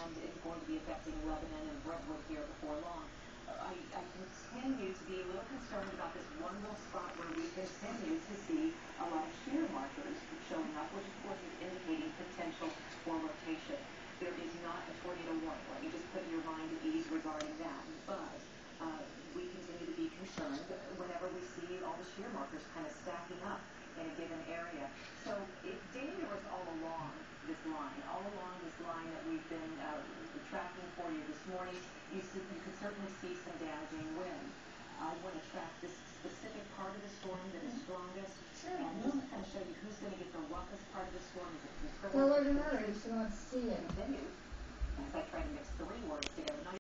and it's going to be affecting Lebanon and Brentwood here before long. I continue to be a little concerned about this one little spot where we continue to see a lot of shear markers showing up, which of course is indicating potential for rotation. There is not a tornado warning. Let me just put your mind at ease regarding that. But we continue to be concerned whenever we see all the shear markers kind of stacking up in a given area. So it's dangerous all along this line that we've been tracking for you this morning. You could certainly see some damaging wind. I want to track this specific part of the storm that is strongest. Sure. And just kind of show you who's going to get the roughest part of the storm. Is it Well, we're going to see it. Continue as I try to mix 3 words together.